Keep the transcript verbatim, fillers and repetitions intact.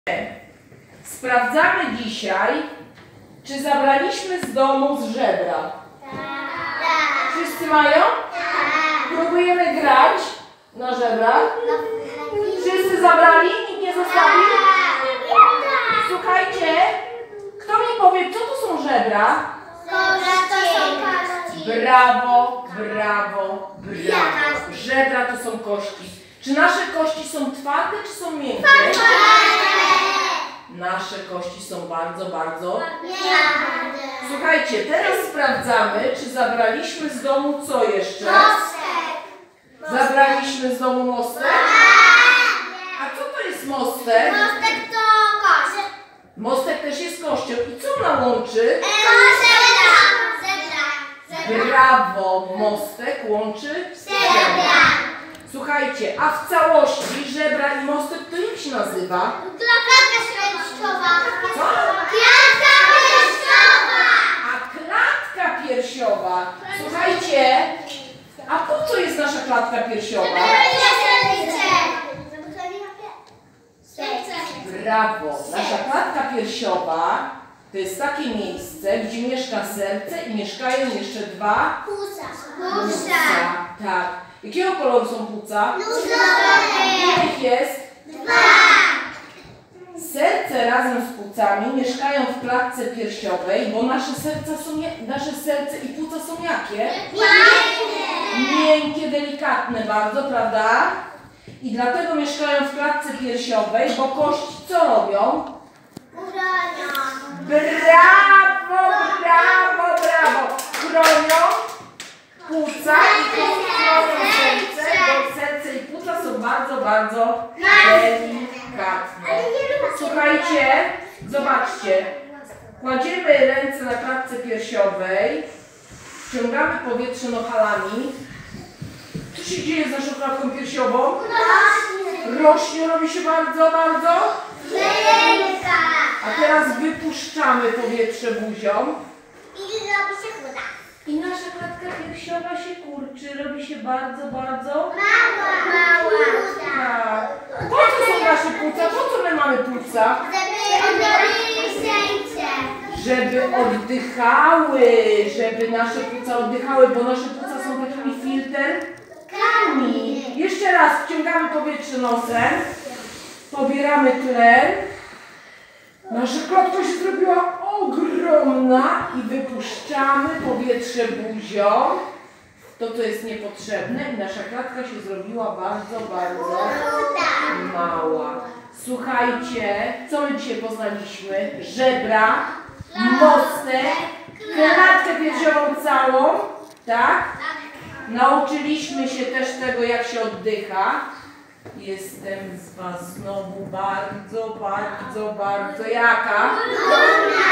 Sprawdzamy dzisiaj, czy zabraliśmy z domu z żebra. Tak. Wszyscy mają? Tak. Próbujemy grać na żebrach. Wszyscy zabrali? Nikt nie zostawił? Słuchajcie, kto mi powie, co to są żebra? Brawo, brawo, brawo. Żebra to są kości. Czy nasze kości są twarde, czy są miękkie? Nasze kości są bardzo, bardzo... Słuchajcie, teraz sprawdzamy, czy zabraliśmy z domu co jeszcze? Mostek. Zabraliśmy z domu mostek? A co to jest mostek? Mostek to kość. Mostek też jest kością. I co ona łączy? Zebra. Brawo! Mostek łączy Zebra. Słuchajcie, a w całości żebra i mostek to jak się nazywa? Klatka piersiowa. Co? Klatka piersiowa. A klatka piersiowa. Słuchajcie, a po co jest nasza klatka piersiowa? Brawo! Nasza klatka piersiowa to jest takie miejsce, gdzie mieszka serce i mieszkają jeszcze dwa Płuca. płuca. Tak. Jakiego koloru są płuca? Różowe. Jakich jest? Dwa. Serce razem z płucami mieszkają w klatce piersiowej, bo nasze serca są, nasze serce i płuca są jakie? Miękkie, delikatne bardzo, prawda? I dlatego mieszkają w klatce piersiowej, bo kości co robią? Brawo, brawo, brawo! Chronią płuca i chronią serce, bo serce i płuca są bardzo, bardzo delikatne. Słuchajcie, zobaczcie. Kładziemy ręce na klatce piersiowej, wciągamy powietrze nohalami. Co się dzieje z naszą klatką piersiową? Rośnie, robi się bardzo, bardzo. A teraz wypuszczamy powietrze buzią. I nasza klatka piersiowa się kurczy, robi się bardzo, bardzo... Tak. Po co są nasze płuca? Po co my mamy płuca? Żeby oddychały, żeby nasze płuca oddychały, bo nasze płuca są takimi filterkami. Jeszcze raz wciągamy powietrze nosem, pobieramy tlen. Nasza klatka się zrobiła ogromna i wypuszczamy powietrze buzią. To, co jest niepotrzebne i nasza klatka się zrobiła bardzo, bardzo mała. Słuchajcie, co my dzisiaj poznaliśmy? Żebra, mostek, klatkę piersiową całą, tak? Nauczyliśmy się też tego, jak się oddycha. Jestem z Was znowu bardzo, bardzo, bardzo jaka?